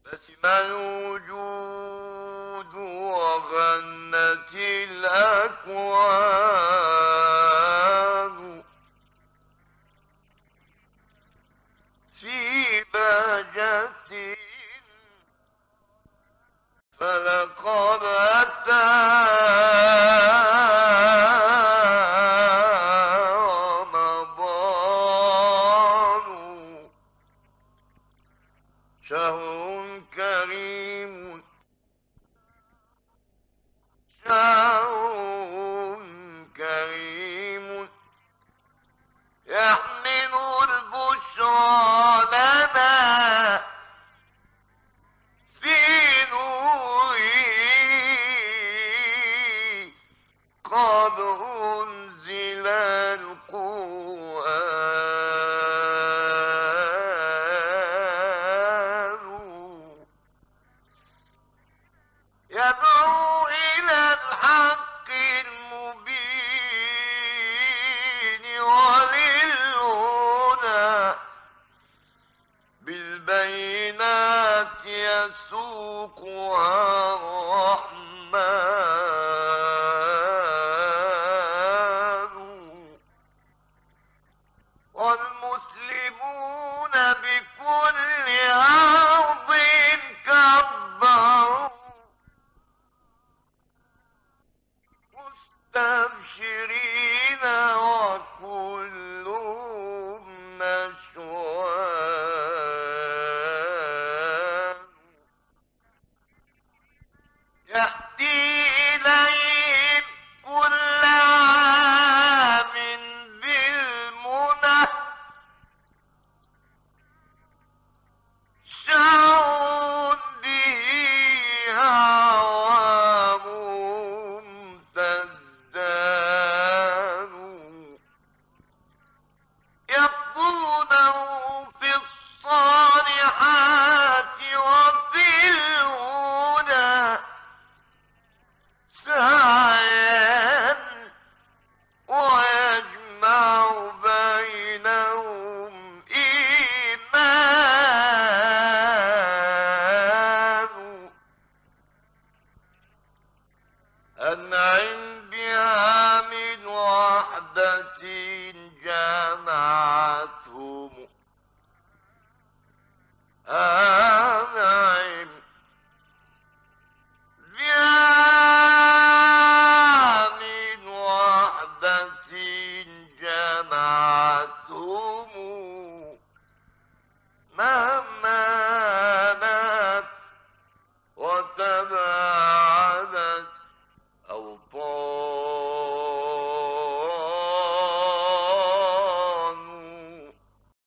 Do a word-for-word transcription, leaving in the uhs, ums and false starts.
بسم الوجود وغنت الأكوان في بهجة فلقد أتى رمضان شهر كريم شهر كريم يحمل البشرى لنا في نوره قد أنزل القرآن يدعو إلى الحق المبين وللهدى بالبينات يسوقها الرحمن والمسلمون بكل أرض كبروا مستبشرين وكلهم نشوان يأتي إليهم كل عام بالمنى شعر به هوام تزداد يقضونه في الصالحات وفي الهدى سعيا ويجمع بينهم إيمان أنعم بها من وحدة جمعتهم أنعم بها من وحدة جمعتهم مهما نات وتباعدت أوطان